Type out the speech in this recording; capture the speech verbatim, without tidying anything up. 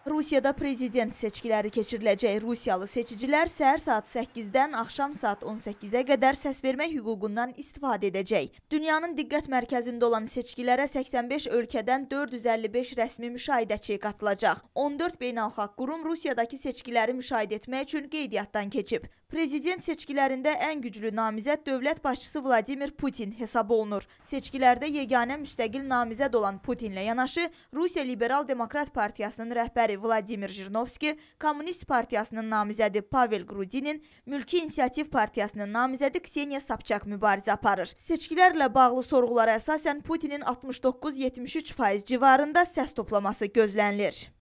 Rusiyada prezident seçkiləri keçiriləcək. Rusiyalı seçicilər səhər saat səkkizdən axşam saat on səkkizə qədər səs vermək hüququndan istifadə edəcək. Dünyanın diqqət mərkəzində olan seçkilərə səksən beş ölkədən dörd yüz əlli beş rəsmi müşahidəçi qatılacaq. on dörd beynəlxalq qurum Rusiyadakı seçkiləri müşahidə etmək üçün qeydiyyatdan keçib. Prezident seçkilərində ən güclü namizəd dövlət başçısı Vladimir Putin hesab olunur. Seçkilərdə yeganə müstəqil namizəd olan Putinlə yanaşı, Rusiya Liberal Demokrat Partiyasının rəhbəri Vladimir Jirinovski, Kommunist Partiyasının namizədi Pavel Grudinin, Mülki İnisiativ Partiyasının namizədi Kseniya Sobçak mübarizə aparır. Seçkilərlə bağlı sorğulara əsasən Putinin altmış doqquz yetmiş üç faiz civarında səs toplaması gözlənilir.